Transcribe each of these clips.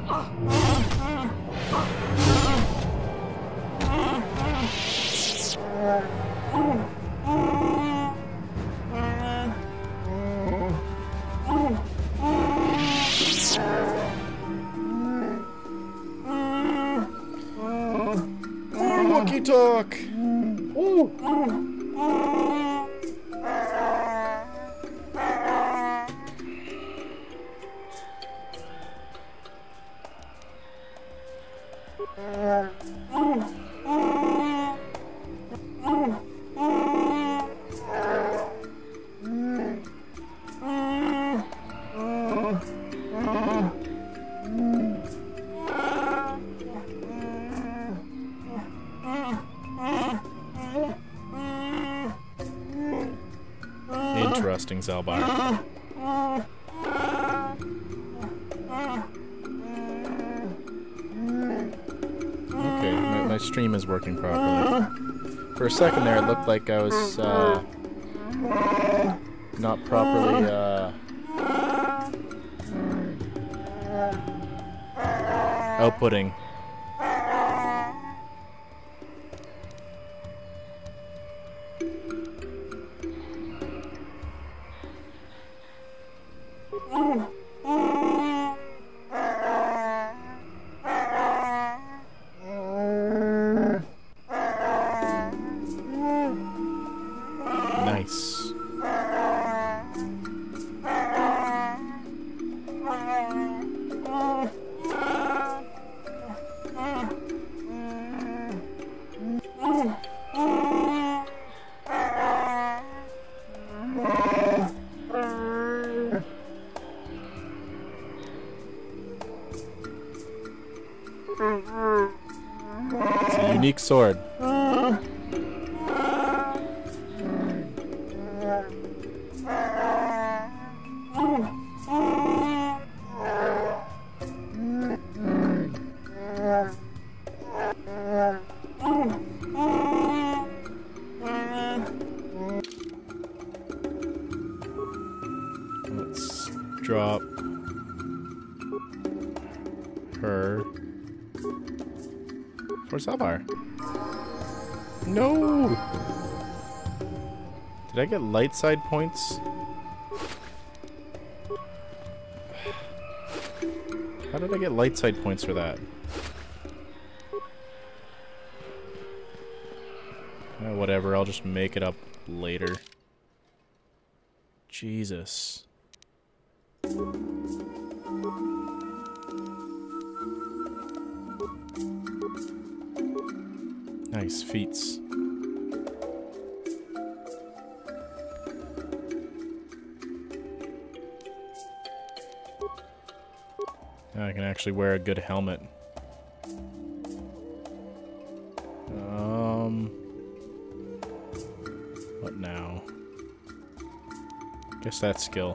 Monkey talk! Ooh. Interesting, Zalbar. Okay, my stream is working properly. For a second there, it looked like I was not properly outputting. Nice. It's a unique sword. Let's drop her for Zalbar. No! Did I get light side points? How did I get light side points for that? Whatever, I'll just make it up later. Jesus. Nice feats. Now I can actually wear a good helmet. What now? Guess that skill.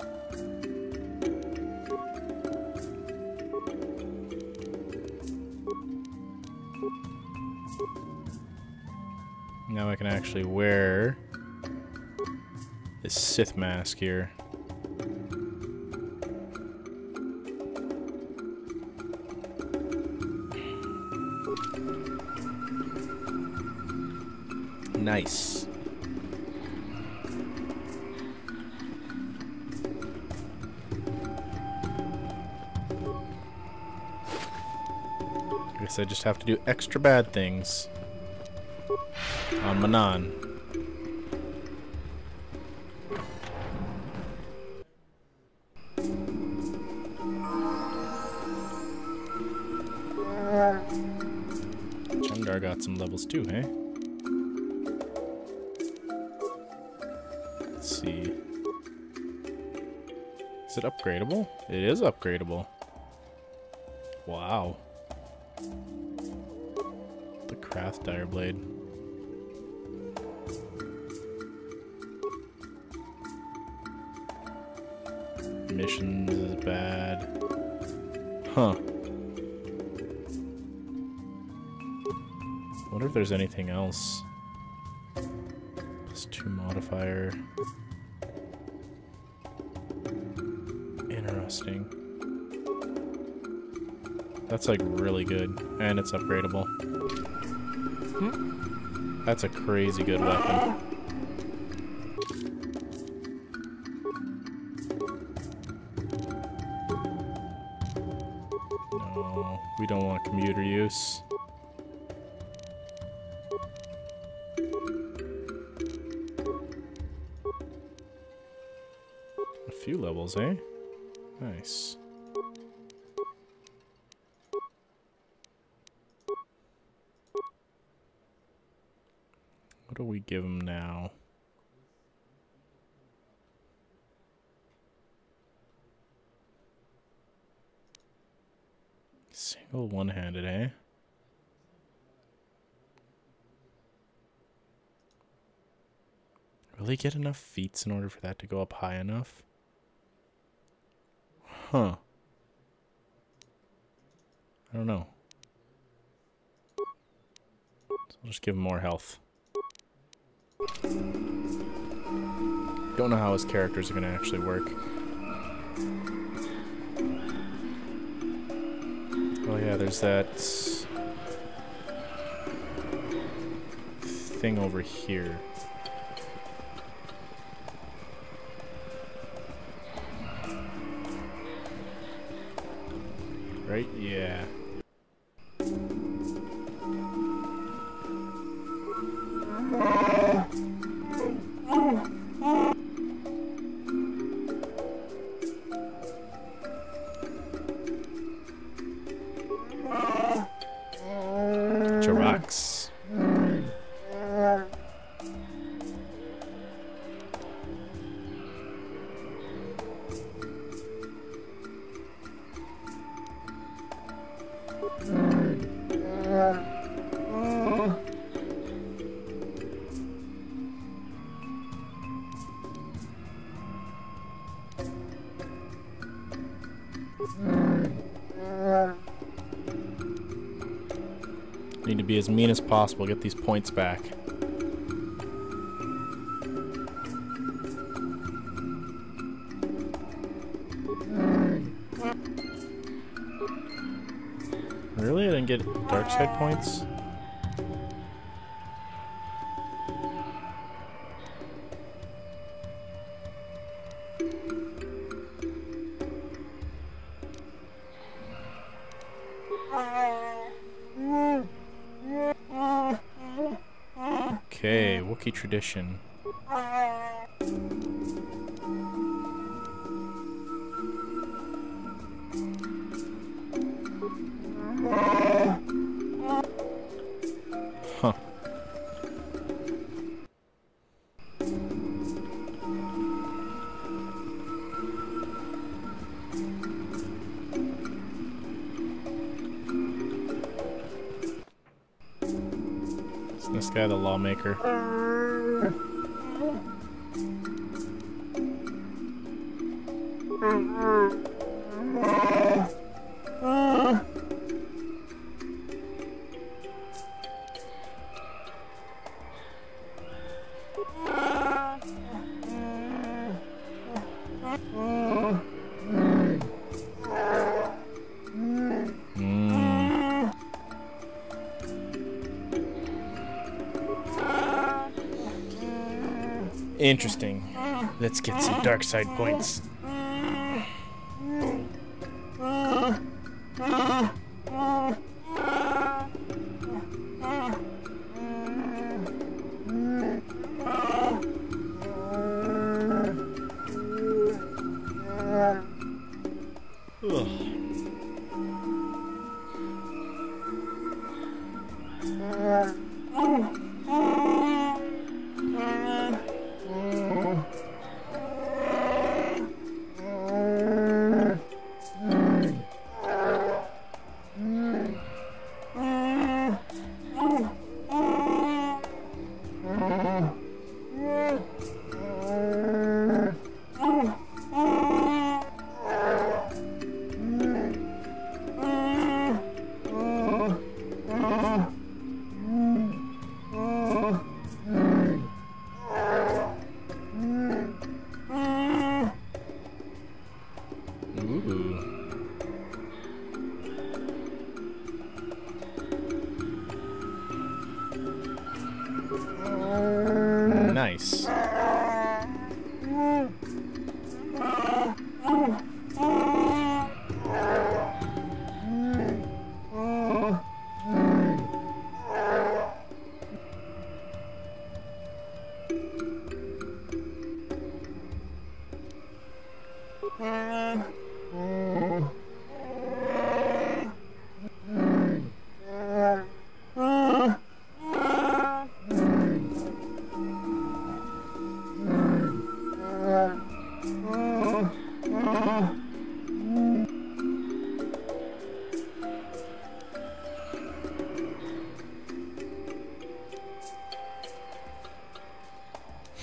Now I can actually wear this Sith mask here. Nice. I guess I just have to do extra bad things on Manaan. Chandar got some levels too, hey? Let's see. Is it upgradable? It is upgradable. Wow. The Krath Dire Blade. Missions is bad. Huh. I wonder if there's anything else. +2 modifier. Interesting. That's like really good. And it's upgradable. That's a crazy good weapon. No, we don't want commuter use. A few levels, eh? Nice. What do we give him now? Single one-handed, eh? Will he get enough feats in order for that to go up high enough? Huh. I don't know. So I'll just give him more health. Don't know how his characters are going to actually work. Oh yeah, there's that thing over here. Right? Yeah. Jirax. Need to be as mean as possible, get these points back. Really? I didn't get dark side points? Okay, Wookiee tradition. Huh. Isn't this guy the lawmaker? Interesting. Let's get some dark side points.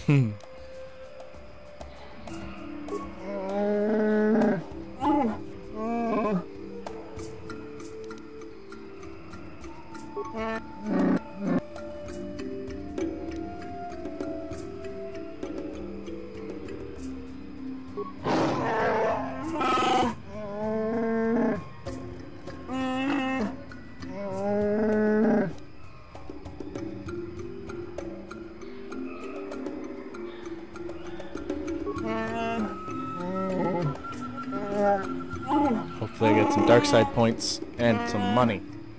Hopefully I get some dark side points and some money.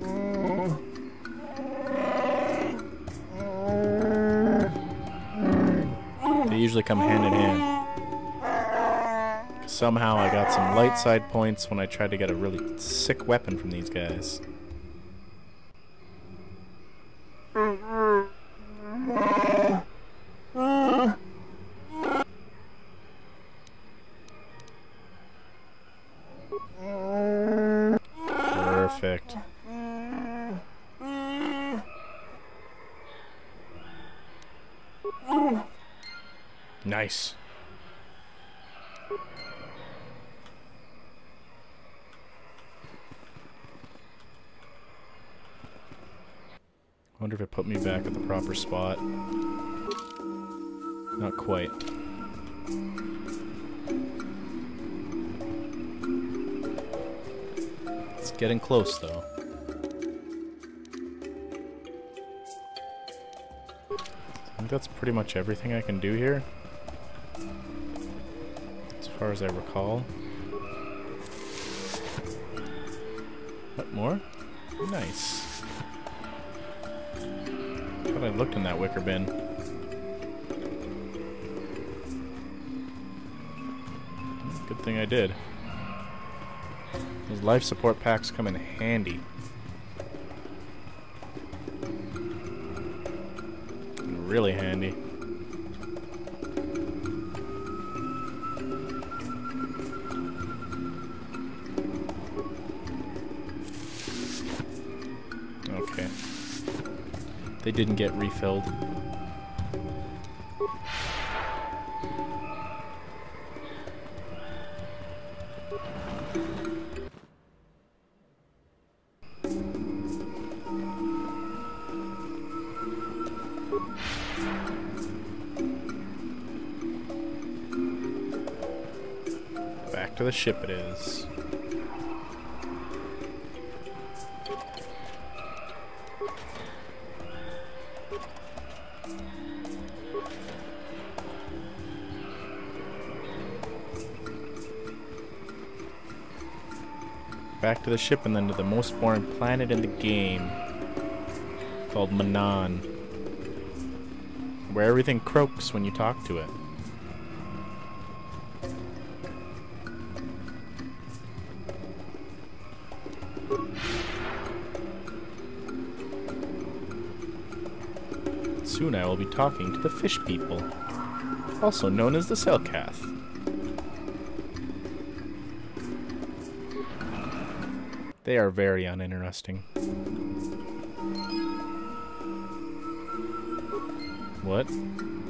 They usually come hand in hand. Somehow I got some light side points when I tried to get a really sick weapon from these guys. Perfect. Nice. Wonder if it put me back at the proper spot. Not quite. It's getting close, though. I think that's pretty much everything I can do here, as far as I recall. What, more? Nice. I thought I looked in that wicker bin. Good thing I did. Those life support packs come in handy. Really handy. Okay. They didn't get refilled. Back to the ship it is. Back to the ship and then to the most boring planet in the game, called Manaan, where everything croaks when you talk to it. Soon I will be talking to the fish people, also known as the Selkath. They are very uninteresting. What?